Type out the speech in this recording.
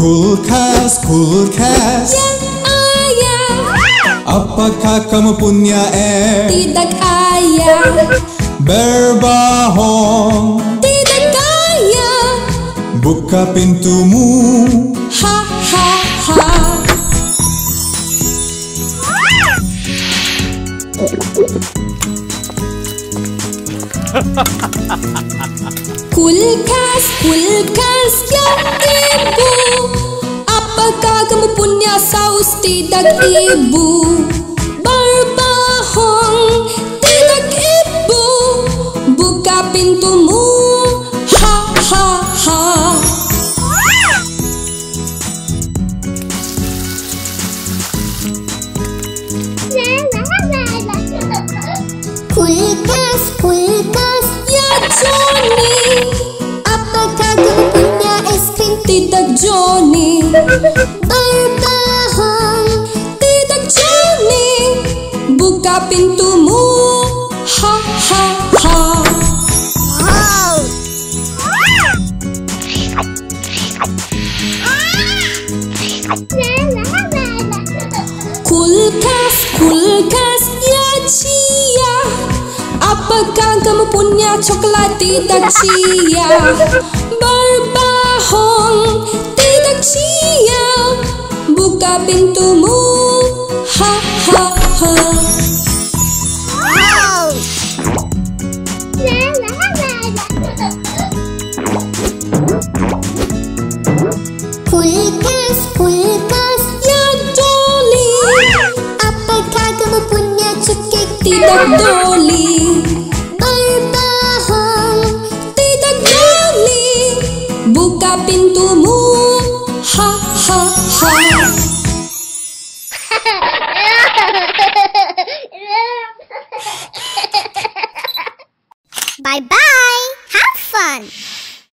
Kulkas, kulkas, Yang ayah. apakah kamu punya air? Tidak ayah. Berbahong, Tidak ayah. buka pintumu. Ha ha ha. Kulkas, kulkas yang ibu. Apakah kamu punya saus? Tidak ibu. Berbahong, tidak ibu. Buka pintumu. Ha ha ha. Kulkas, kulkas, ya Johnny. Apakah kamu punya es krim? Tidak Johnny. Berbahong, tidak Johnny. Buka pintumu. Ha ha ha. Kulkas, kulkas, ya Cia. Apakah kamu punya coklat? Tidak Cia. Berbahong, tidak Cia. Buka pintumu. Ha ha ha. Kulkas, kulkas, ya Dolly. Apakah kamu punya cupcake? Tidak Dolly.